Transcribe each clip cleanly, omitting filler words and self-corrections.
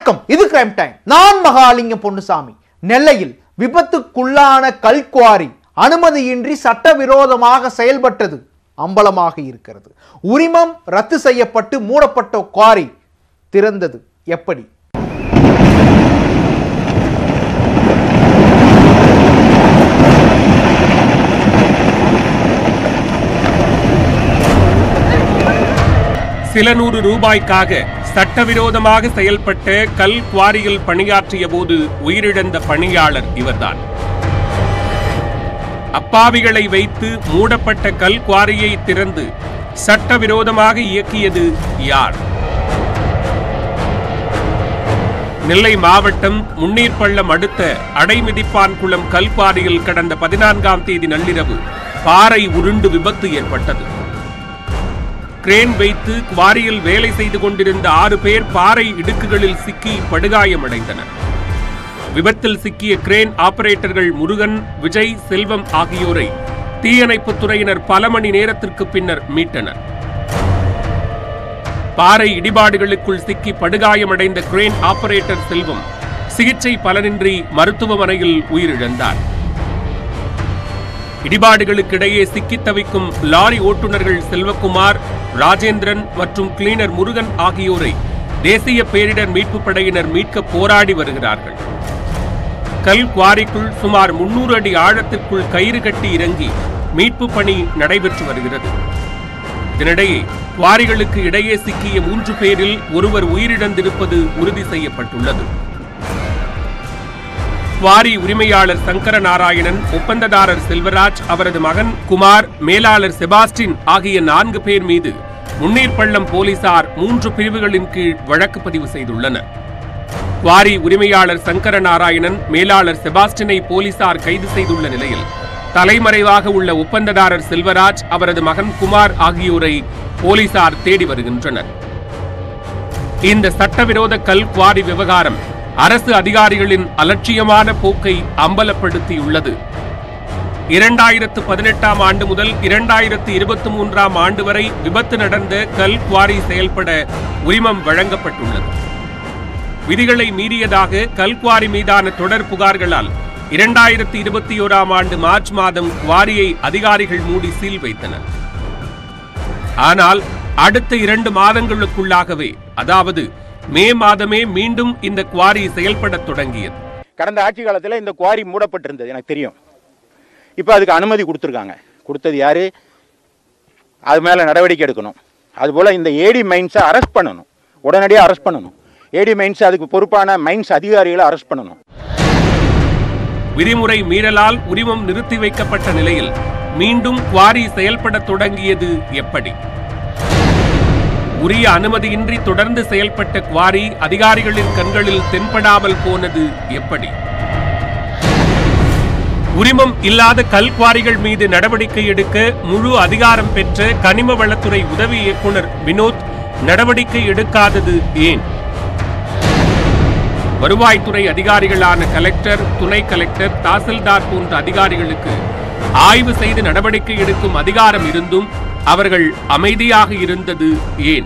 இது crime time. நான் மகாலிங்கம் பொன்னுசாமி. நெல்லையில் விபத்துக்குள்ளான கல்குவாரி அனுமதியின்றி சட்டவிரோதமாக செயல்பட்டது அம்பலமாக இருக்கிறது. உரிமம் ரத்து செய்யப்பட்டு மூடப்பட்ட குவாரி திறந்தது எப்படி? சில நூறு ரூபாய்க்காக சட்டவிரோதமாக செயல்பட்ட கல் குவாரியில் பணியாற்றிய போது உயிரிழந்த பணியாளர் இவர்தான். அப்பாவிகளை வைத்து மூடப்பட்ட கல் குவாரியை திறந்து சட்டவிரோதமாக இயக்கியது யார்? நெல்லை மாவட்டம் முன்னீர்பள்ளம் அடுத்த அடைமிதிப்பான்குளம் கல் குவாரியில் கடந்த 14ஆம் தேதி நள்ளிரவு பாறை உருண்டு விபத்து ஏற்பட்டது. கிரேன் வைத்து குவாரியில் வேலை செய்து கொண்டிருந்த 6 பேர் பாறை இடுக்குகளில் சிக்கி படுகாயமடைந்தனர். விபத்தில் சிக்கிய கிரேன் ஆபரேட்டர்கள் முருகன், விஜய், செல்வம் ஆகியோரை தீயணைப்புத் துறையினர் பல மணி நேரத்திற்கு பின்னர் மீட்டனர். பாறை இடிபாடுகளுக்குள் சிக்கி படுகாயமடைந்த கிரேன் ஆபரேட்டர் செல்வம் சிகிச்சை பலனின்றி மருத்துவமனையில் உயிரிழந்தார். இடிபாடுகளுக்கிடையே சிக்கித் தவிக்கும் லாரி ஓட்டுநர்கள் செல்வகுமார், ராஜேந்திரன் மற்றும் கிளீனர் முருகன் ஆகியோரை தேசிய பேரிடர் மீட்பு படையினர் மீட்க போராடி வருகிறார்கள். கல் குவாரிக்குள் சுமார் 300 அடி ஆழத்திற்குள் கயிறு கட்டி இறங்கி மீட்பு பணி நடைபெற்று வருகிறது. இதனிடையே குவாரிகளுக்கு இடையே சிக்கிய 3 பேரில் ஒருவர் உயிரிழந்திருப்பது உறுதி செய்யப்பட்டுள்ளது. குவாரி உரிமையாளர் சங்கர நாராயணன், ஒப்பந்ததாரர் செல்வராஜ், அவரது மகன் குமார், மேலாளர் செபாஸ்டின் ஆகிய 4 பேர் மீது முன்னீர்பள்ளம் போலீசார் 3 பிரிவுகளின் கீழ் வழக்கு பதிவு செய்துள்ளனர். குவாரி உரிமையாளர் சங்கர நாராயணன், மேலாளர் செபாஸ்டினை போலீசார் கைது செய்துள்ள நிலையில் தலைமறைவாக உள்ள ஒப்பந்ததாரர் செல்வராஜ், அவரது மகன் குமார் ஆகியோரை போலீசார் தேடி வருகின்றனர். இந்த சட்டவிரோத கல் குவாரி விவகாரம் அரசு அதிகாரிகளின் அலட்சியமான போக்கை அம்பலப்படுத்தியுள்ளது. 2018ஆம் ஆண்டு முதல் 2023ஆம் ஆண்டு வரை விபத்து நடந்த கல் குவாரி செயல்பட உரிமம் வழங்கப்பட்டுள்ளது. விதிகளை மீறியதாக கல் குவாரி மீதான தொடர் புகார்களால் 2021ஆம் ஆண்டு மார்ச் மாதம் குவாரியை அதிகாரிகள் மூடி சீல் வைத்தனர். ஆனால் அடுத்த 2 மாதங்களுக்குள்ளாகவே, அதாவது மே மாதமே மீண்டும் இந்த குவாரி செயல்பட தொடங்கியது. கடந்த ஆட்சி காலத்தில் இந்த குவாரி மூடப்பட்டிருந்தது எனக்கு தெரியும். இப்போ அதுக்கு அனுமதி கொடுத்துருக்காங்க. கொடுத்தது யாரு? அது மேலே நடவடிக்கை எடுக்கணும். அதுபோல் இந்த ஏடி மைன்ஸை அரெஸ்ட் பண்ணணும், உடனடியாக அரெஸ்ட் பண்ணணும். ஏடி மைன்ஸ் அதுக்கு பொறுப்பான மைன்ஸ் அதிகாரிகளை அரெஸ்ட் பண்ணணும். விதிமுறை மீறலால் உரிமம் நிறுத்தி வைக்கப்பட்ட நிலையில் மீண்டும் குவாரி செயல்பட தொடங்கியது எப்படி? உரிய அனுமதியின்றி தொடர்ந்து செயல்பட்ட குவாரி அதிகாரிகளின் கண்களில் தென்படாமல் போனது எப்படி? உரிமம் இல்லாத கல் குவாரிகள் மீது நடவடிக்கை எடுக்க முழு அதிகாரம் பெற்ற கனிம வளத்துறை உதவி இயக்குனர் வினோத் நடவடிக்கை எடுக்காதது ஏன்? வருவாய்த்துறை அதிகாரிகளான கலெக்டர், துணை கலெக்டர், தாசில்தார் போன்ற அதிகாரிகளுக்கு ஆய்வு செய்து நடவடிக்கை எடுக்கும் அதிகாரம் இருந்தும் அவர்கள் அமைதியாக இருந்தது ஏன்?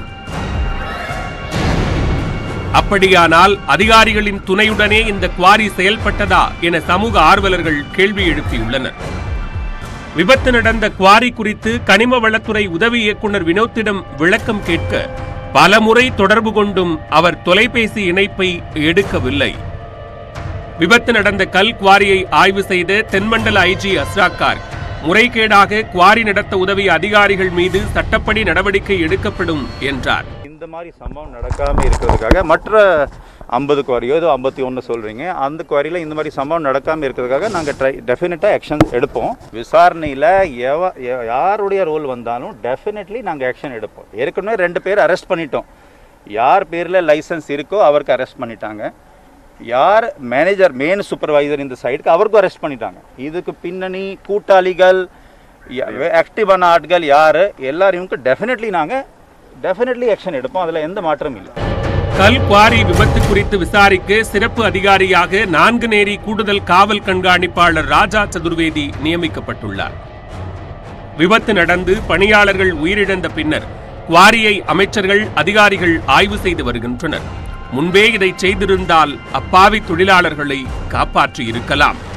அப்படியானால் அதிகாரிகளின் துணையுடனே இந்த குவாரி செயல்பட்டதா என சமூக ஆர்வலர்கள் கேள்வி எழுப்பியுள்ளனர். விபத்து நடந்த குவாரி குறித்து கனிம வளத்துறை உதவி இயக்குனர் வினோத்திடம் விளக்கம் கேட்க பல முறை தொடர்பு கொண்டும் அவர் தொலைபேசி இணைப்பை எடுக்கவில்லை. விபத்து நடந்த கல் குவாரியை ஆய்வு செய்த தென்மண்டல ஐஜி அஸ்ராக்கார் முறைகேடாக குவாரி நடத்த உதவிய அதிகாரிகள் மீது சட்டப்படி நடவடிக்கை எடுக்கப்படும் என்றார். இந்த மாதிரி சம்பவம் நடக்காமல் இருக்கிறதுக்காக மற்ற 50 குவாரியோ ஏதோ 51 சொல்கிறீங்க, அந்த குவாரியில் இந்த மாதிரி சம்பவம் நடக்காமல் இருக்கிறதுக்காக நாங்கள் டெஃபினட்டாக ஆக்ஷன் எடுப்போம். விசாரணையில் யாருடைய ரோல் வந்தாலும் டெஃபினெட்லி நாங்கள் ஆக்ஷன் எடுப்போம். ஏற்கனவே 2 பேர் அரெஸ்ட் பண்ணிட்டோம். யார் பேரில் லைசன்ஸ் இருக்கோ அவருக்கு அரெஸ்ட் பண்ணிட்டாங்க. யார் மேனேஜர் மெயின் சூப்பர்வைசர் இந்த சைடுக்கு அவருக்கும் அரெஸ்ட் பண்ணிட்டாங்க. இதுக்கு பின்னணி கூட்டாளிகள், ஆக்டிவான ஆட்கள் யார் எல்லாரையும் டெஃபினெட்லி ஆக்ஷன் எடுப்போம். அதில் எந்த மாற்றமும் இல்லை. கல் குவாரி விபத்து குறித்து விசாரிக்க சிறப்பு அதிகாரியாக நான்குநேரி கூடுதல் காவல் கண்காணிப்பாளர் ராஜா சதுர்வேதி நியமிக்கப்பட்டுள்ளார். விபத்து நடந்து பணியாளர்கள் உயிரிழந்த பின்னர் குவாரியை அமைச்சர்கள், அதிகாரிகள் ஆய்வு செய்து வருகின்றனர். முன்பே இதை செய்திருந்தால் அப்பாவி தொழிலாளர்களை காப்பாற்றி இருக்கலாம்.